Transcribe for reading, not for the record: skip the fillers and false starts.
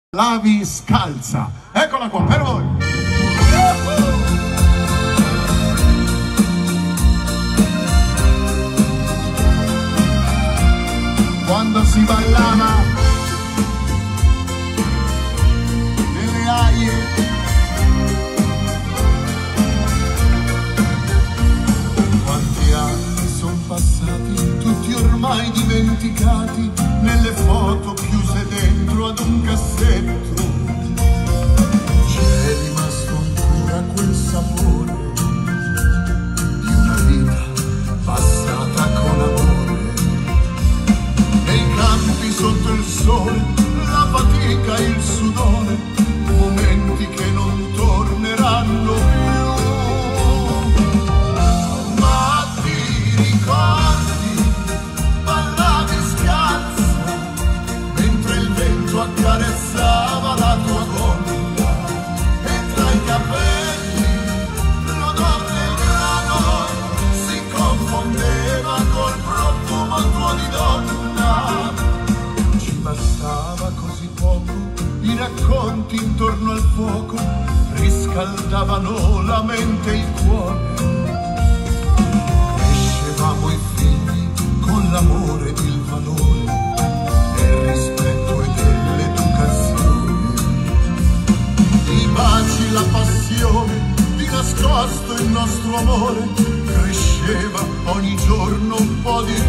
Lavi scalza, eccola qua per voi. Quando si ballava nelle aie, quanti anni son passati, tutti ormai dimenticati, nelle foto chiuse dentro ad un cassetto. C'è rimasto ancora quel sapore di una vita passata con amore. Nei campi sotto il sole, la fatica e il sudore, momenti che non torneranno più. Ma ti ricordi, ballavi scalza, mentre il vento accarezzava la tua gonna, e tra i capelli l'odore del grano si confondeva col profumo tuo di donna. Ci bastava così poco, i racconti intorno al fuoco riscaldavano la mente e il cuore. Crescevamo i figli con l'amore ed il valore del rispetto e dell'educazione. I baci, la passione, di nascosto il nostro amore, cresceva ogni giorno un po' di